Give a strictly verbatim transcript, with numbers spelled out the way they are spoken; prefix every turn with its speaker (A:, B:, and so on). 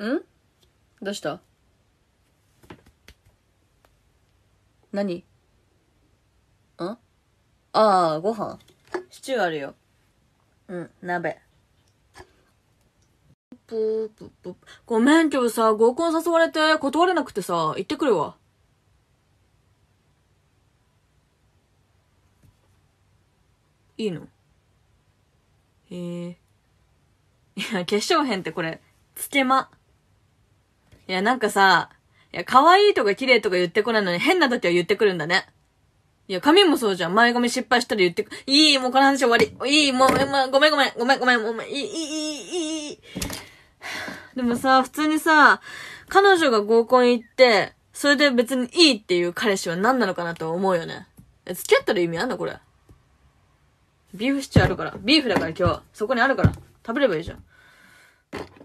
A: ん？どうした？何？ん？ああ、ご飯？シチューあるよ。うん、鍋。ぷーぷぷごめんけどさ、合コン誘われて断れなくてさ、行ってくるわ。いいの？へえ。いや、化粧変ってこれ、つけま。いや、なんかさ、いや、可愛いとか綺麗とか言ってこないのに変な時は言ってくるんだね。いや、髪もそうじゃん。前髪失敗したら言ってく、いい、もうこの話終わり。いい、もう、まあ、ごめんごめん、ごめんごめん、ごめん、いい、いい、いい、いい。でもさ、普通にさ、彼女が合コン行って、それで別にいいっていう彼氏は何なのかなと思うよね。え、付き合ったら意味あんのこれ。ビーフシチューあるから。ビーフだから今日。そこにあるから。食べればいいじゃん。